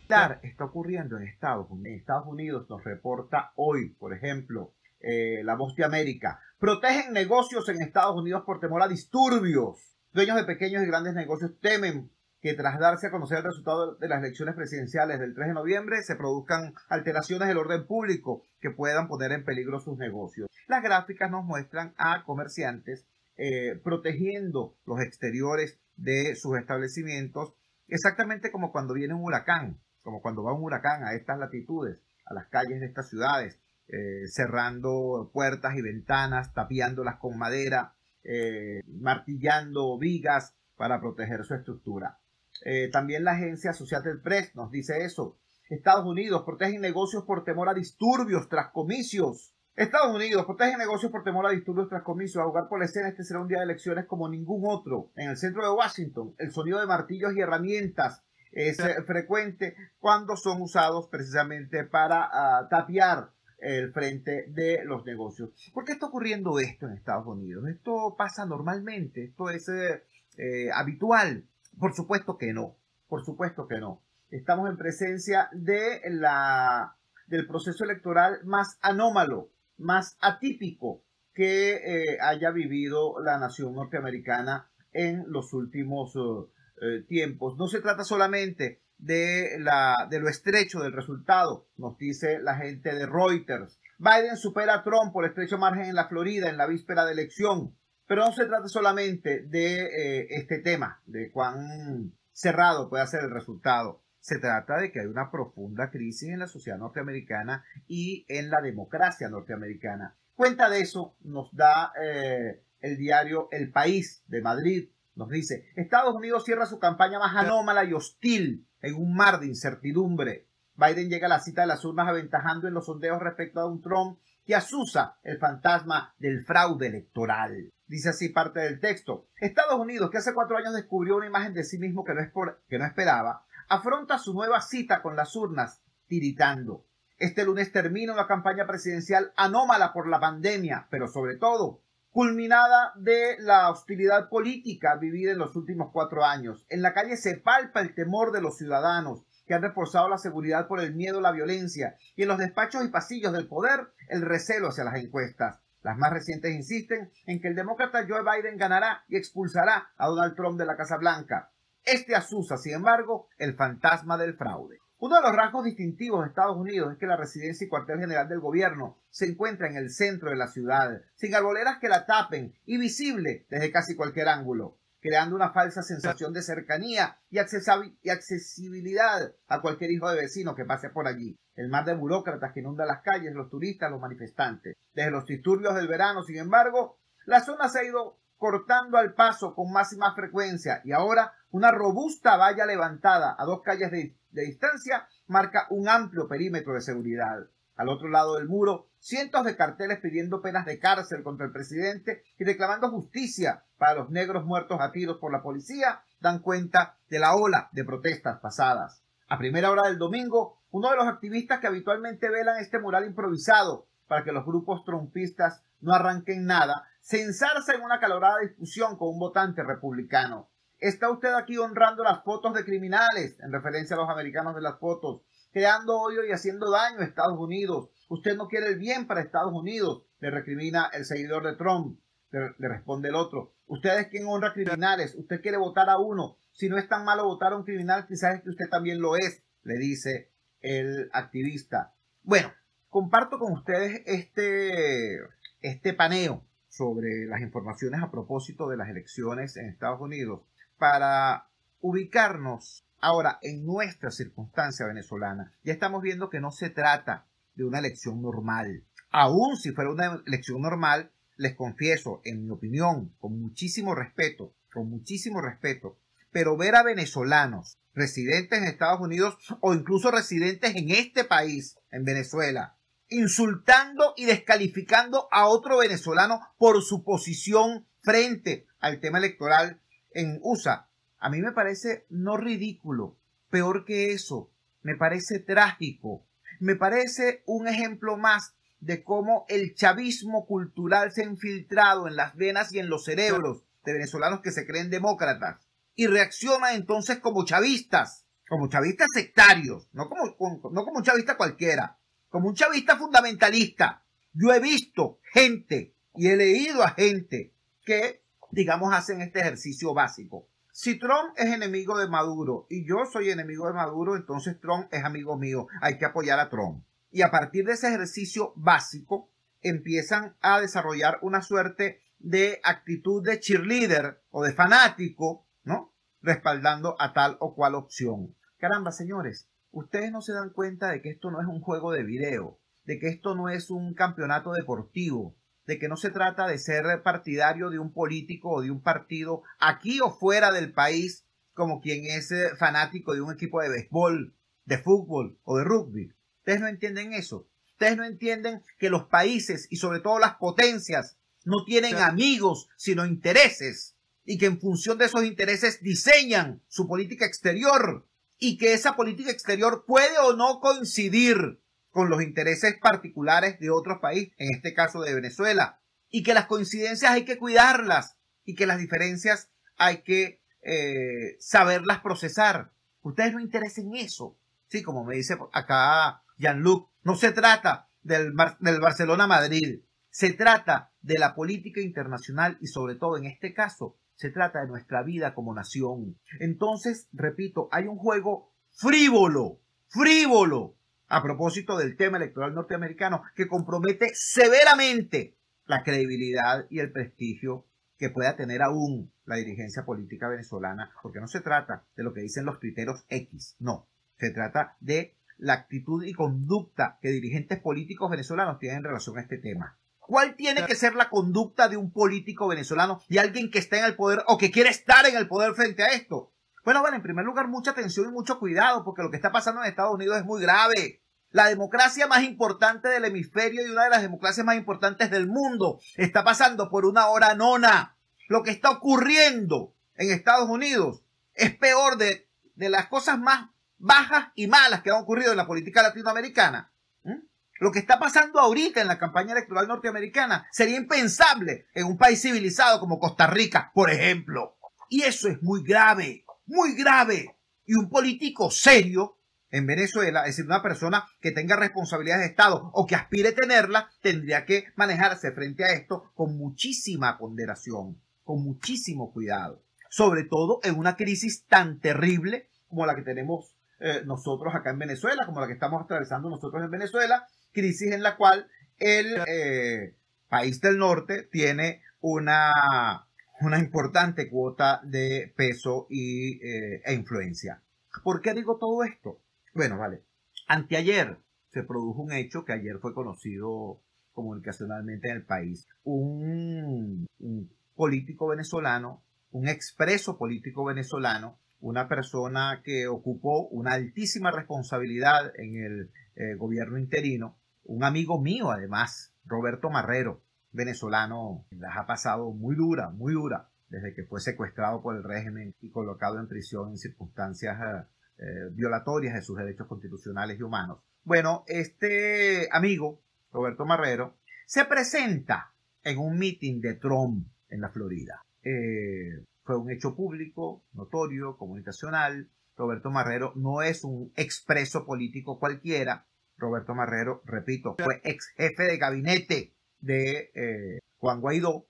Está ocurriendo en Estados Unidos. En Estados Unidos nos reporta hoy, por ejemplo, La Voz de América. Protegen negocios en Estados Unidos por temor a disturbios. Dueños de pequeños y grandes negocios temen que tras darse a conocer el resultado de las elecciones presidenciales del 3 de noviembre se produzcan alteraciones del orden público que puedan poner en peligro sus negocios. Las gráficas nos muestran a comerciantes protegiendo los exteriores de sus establecimientos, exactamente como cuando viene un huracán, como cuando va un huracán a estas latitudes, a las calles de estas ciudades, cerrando puertas y ventanas, tapiándolas con madera, martillando vigas para proteger su estructura. También la agencia Associated Press nos dice eso. Estados Unidos protege negocios por temor a disturbios tras comicios. Estados Unidos protege negocios por temor a disturbios tras comicios. A jugar por la escena, este será un día de elecciones como ningún otro. En el centro de Washington, el sonido de martillos y herramientas es frecuente cuando son usados precisamente para tapiar el frente de los negocios. ¿Por qué está ocurriendo esto en Estados Unidos? ¿Esto pasa normalmente? ¿Esto es habitual? Por supuesto que no. Por supuesto que no. Estamos en presencia del proceso electoral más anómalo, más atípico que haya vivido la nación norteamericana en los últimos tiempos. No se trata solamente de lo estrecho del resultado, nos dice la gente de Reuters. Biden supera a Trump por estrecho margen en la Florida en la víspera de elección. Pero no se trata solamente de este tema, de cuán cerrado puede ser el resultado. Se trata de que hay una profunda crisis en la sociedad norteamericana y en la democracia norteamericana. Cuenta de eso nos da el diario El País de Madrid. Nos dice, Estados Unidos cierra su campaña más anómala y hostil en un mar de incertidumbre. Biden llega a la cita de las urnas aventajando en los sondeos respecto a un Trump que asusa el fantasma del fraude electoral. Dice así parte del texto. Estados Unidos, que hace 4 años descubrió una imagen de sí mismo que no esperaba, afronta su nueva cita con las urnas tiritando. Este lunes termina una campaña presidencial anómala por la pandemia, pero sobre todo culminada de la hostilidad política vivida en los últimos 4 años. En la calle se palpa el temor de los ciudadanos, que han reforzado la seguridad por el miedo a la violencia, y en los despachos y pasillos del poder, el recelo hacia las encuestas. Las más recientes insisten en que el demócrata Joe Biden ganará y expulsará a Donald Trump de la Casa Blanca. Este asusa, sin embargo, el fantasma del fraude. Uno de los rasgos distintivos de Estados Unidos es que la residencia y cuartel general del gobierno se encuentra en el centro de la ciudad, sin arboledas que la tapen y visible desde casi cualquier ángulo, creando una falsa sensación de cercanía y accesibilidad a cualquier hijo de vecino que pase por allí. El mar de burócratas que inunda las calles, los turistas, los manifestantes. Desde los disturbios del verano, sin embargo, la zona se ha ido cortando al paso con más y más frecuencia y ahora una robusta valla levantada a 2 calles de distancia marca un amplio perímetro de seguridad. Al otro lado del muro, cientos de carteles pidiendo penas de cárcel contra el presidente y reclamando justicia para los negros muertos a tiros por la policía dan cuenta de la ola de protestas pasadas. A primera hora del domingo, uno de los activistas que habitualmente velan este mural improvisado para que los grupos trumpistas no arranquen nada, se enzarza en una acalorada discusión con un votante republicano. ¿Está usted aquí honrando las fotos de criminales? En referencia a los americanos de las fotos, creando odio y haciendo daño a Estados Unidos. Usted no quiere el bien para Estados Unidos, le recrimina el seguidor de Trump. Le responde el otro. Usted es quien honra criminales. Usted quiere votar a uno. Si no es tan malo votar a un criminal, quizás es que usted también lo es, le dice el activista. Bueno, comparto con ustedes este paneo sobre las informaciones a propósito de las elecciones en Estados Unidos para ubicarnos ahora en nuestra circunstancia venezolana. Ya estamos viendo que no se trata de una elección normal. Aún si fuera una elección normal, les confieso, en mi opinión, con muchísimo respeto, pero ver a venezolanos residentes en Estados Unidos o incluso residentes en este país, en Venezuela, insultando y descalificando a otro venezolano por su posición frente al tema electoral en USA, a mí me parece no ridículo, peor que eso, me parece trágico, me parece un ejemplo más de cómo el chavismo cultural se ha infiltrado en las venas y en los cerebros de venezolanos que se creen demócratas y reaccionan entonces como chavistas como chavistas sectarios, no como un chavista cualquiera, como un chavista fundamentalista. Yo he visto gente y he leído a gente que, digamos, hacen este ejercicio básico. Si Trump es enemigo de Maduro y yo soy enemigo de Maduro, entonces Trump es amigo mío. Hay que apoyar a Trump. Y a partir de ese ejercicio básico, empiezan a desarrollar una suerte de actitud de cheerleader o de fanático, ¿no? Respaldando a tal o cual opción. Caramba, señores, ustedes no se dan cuenta de que esto no es un juego de video, de que esto no es un campeonato deportivo, de que no se trata de ser partidario de un político o de un partido aquí o fuera del país, como quien es fanático de un equipo de béisbol, de fútbol o de rugby. Ustedes no entienden eso. Ustedes no entienden que los países y sobre todo las potencias no tienen amigos, sino intereses, y que en función de esos intereses diseñan su política exterior, y que esa política exterior puede o no coincidir con los intereses particulares de otros países, en este caso de Venezuela, y que las coincidencias hay que cuidarlas y que las diferencias hay que saberlas procesar. Ustedes no interesen en eso. Sí, como me dice acá Jean-Luc, no se trata del Barcelona-Madrid, se trata de la política internacional y sobre todo en este caso se trata de nuestra vida como nación. Entonces, repito, hay un juego frívolo, a propósito del tema electoral norteamericano que compromete severamente la credibilidad y el prestigio que pueda tener aún la dirigencia política venezolana, porque no se trata de lo que dicen los tuiteros X, no, se trata de la actitud y conducta que dirigentes políticos venezolanos tienen en relación a este tema. ¿Cuál tiene que ser la conducta de un político venezolano y alguien que está en el poder o que quiere estar en el poder frente a esto? Bueno, en primer lugar, mucha atención y mucho cuidado, porque lo que está pasando en Estados Unidos es muy grave. La democracia más importante del hemisferio y una de las democracias más importantes del mundo está pasando por una hora nona. Lo que está ocurriendo en Estados Unidos es peor de las cosas más bajas y malas que han ocurrido en la política latinoamericana. Lo que está pasando ahorita en la campaña electoral norteamericana sería impensable en un país civilizado como Costa Rica, por ejemplo. Y eso es muy grave, muy grave. Y un político serio en Venezuela, es decir, una persona que tenga responsabilidades de Estado o que aspire a tenerla, tendría que manejarse frente a esto con muchísima ponderación, con muchísimo cuidado. Sobre todo en una crisis tan terrible como la que tenemos nosotros acá en Venezuela, como la que estamos atravesando nosotros en Venezuela, crisis en la cual el país del norte tiene una importante cuota de peso e influencia. ¿Por qué digo todo esto? Bueno, vale. Anteayer se produjo un hecho que ayer fue conocido comunicacionalmente en el país. Un político venezolano, un expreso político venezolano, una persona que ocupó una altísima responsabilidad en el gobierno interino, un amigo mío además, Roberto Marrero, venezolano, las ha pasado muy dura, desde que fue secuestrado por el régimen y colocado en prisión en circunstancias violatorias de sus derechos constitucionales y humanos. Bueno, este amigo, Roberto Marrero, se presenta en un meeting de Trump en la Florida. Fue un hecho público, notorio, comunicacional. Roberto Marrero no es un expreso político cualquiera. Roberto Marrero, repito, fue ex jefe de gabinete de Juan Guaidó.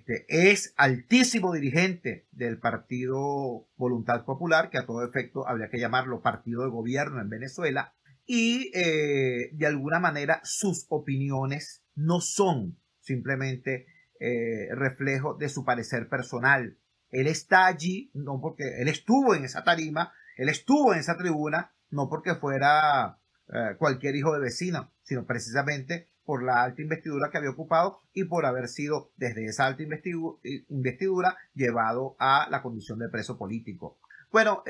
Es altísimo dirigente del Partido Voluntad Popular, que a todo efecto habría que llamarlo partido de gobierno en Venezuela, y de alguna manera sus opiniones no son simplemente reflejo de su parecer personal. Él está allí, no porque él estuvo en esa tarima, él estuvo en esa tribuna, no porque fuera cualquier hijo de vecino, sino precisamente por la alta investidura que había ocupado y por haber sido desde esa alta investidura llevado a la condición de preso político. Bueno,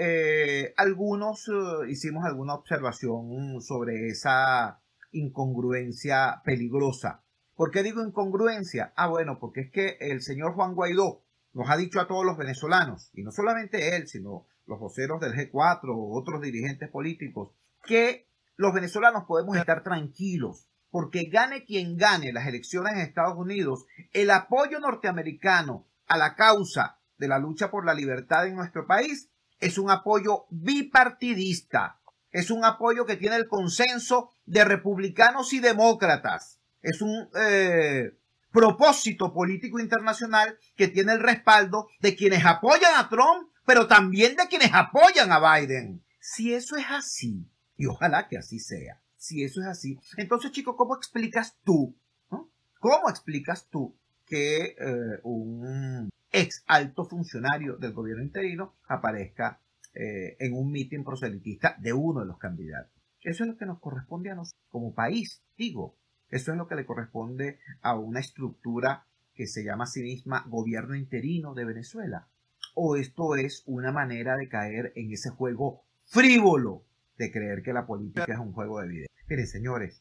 algunos hicimos alguna observación sobre esa incongruencia peligrosa. ¿Por qué digo incongruencia? Bueno, porque es que el señor Juan Guaidó nos ha dicho a todos los venezolanos, y no solamente él, sino los voceros del G4 o otros dirigentes políticos, que los venezolanos podemos estar tranquilos, porque gane quien gane las elecciones en Estados Unidos, el apoyo norteamericano a la causa de la lucha por la libertad en nuestro país es un apoyo bipartidista, es un apoyo que tiene el consenso de republicanos y demócratas, es un propósito político internacional que tiene el respaldo de quienes apoyan a Trump, pero también de quienes apoyan a Biden. Si eso es así, y ojalá que así sea, si eso es así, entonces, chicos, ¿cómo explicas tú? ¿No? ¿Cómo explicas tú que un ex alto funcionario del gobierno interino aparezca en un mitin proselitista de uno de los candidatos? Eso es lo que nos corresponde a nosotros como país, digo. Eso es lo que le corresponde a una estructura que se llama a sí misma Gobierno Interino de Venezuela. ¿O esto es una manera de caer en ese juego frívolo de creer que la política es un juego de video? Miren, señores,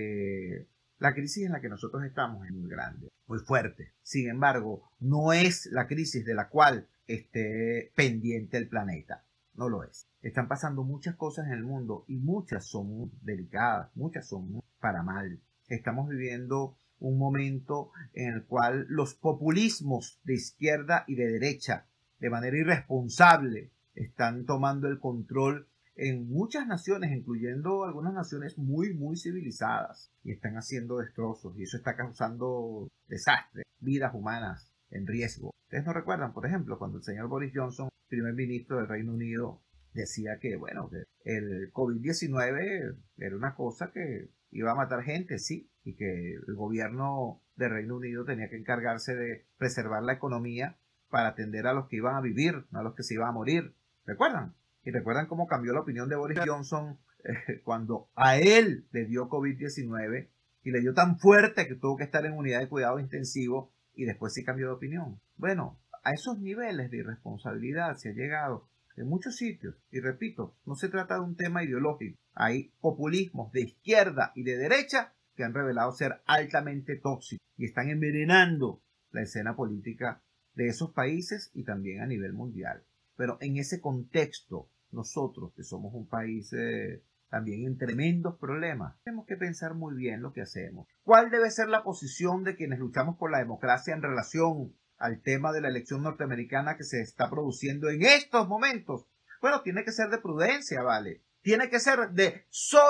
la crisis en la que nosotros estamos es muy grande, muy fuerte. Sin embargo, no es la crisis de la cual esté pendiente el planeta. No lo es. Están pasando muchas cosas en el mundo y muchas son delicadas, muchas son para mal. Estamos viviendo un momento en el cual los populismos de izquierda y de derecha, de manera irresponsable, están tomando el control en muchas naciones, incluyendo algunas naciones muy civilizadas, y están haciendo destrozos, y eso está causando desastres, vidas humanas en riesgo. ¿Ustedes no recuerdan, por ejemplo, cuando el señor Boris Johnson, primer ministro del Reino Unido, decía que, bueno, que el COVID-19 era una cosa que iba a matar gente, sí, y que el gobierno del Reino Unido tenía que encargarse de preservar la economía para atender a los que iban a vivir, no a los que se iban a morir? ¿Recuerdan? Y recuerdan cómo cambió la opinión de Boris Johnson cuando a él le dio COVID-19 y le dio tan fuerte que tuvo que estar en unidad de cuidado intensivo y después sí cambió de opinión. Bueno, a esos niveles de irresponsabilidad se ha llegado en muchos sitios. Y repito, no se trata de un tema ideológico. Hay populismos de izquierda y de derecha que han revelado ser altamente tóxicos y están envenenando la escena política de esos países y también a nivel mundial. Pero en ese contexto, nosotros, que somos un país también en tremendos problemas, tenemos que pensar muy bien lo que hacemos. ¿Cuál debe ser la posición de quienes luchamos por la democracia en relación al tema de la elección norteamericana que se está produciendo en estos momentos? Bueno, tiene que ser de prudencia, ¿vale? Tiene que ser de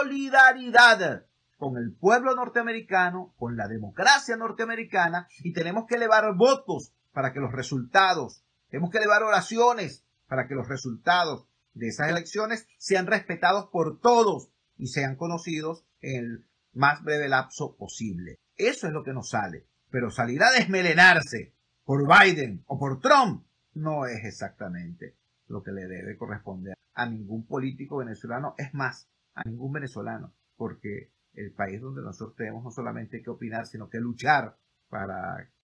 solidaridad con el pueblo norteamericano, con la democracia norteamericana, y tenemos que elevar votos para que los resultados, tenemos que elevar oraciones para que los resultados de esas elecciones sean respetados por todos y sean conocidos en el más breve lapso posible. Eso es lo que nos sale. Pero salir a desmelenarse por Biden o por Trump no es exactamente lo que le debe corresponder a ningún político venezolano, es más, a ningún venezolano, porque el país donde nosotros tenemos no solamente que opinar, sino que luchar para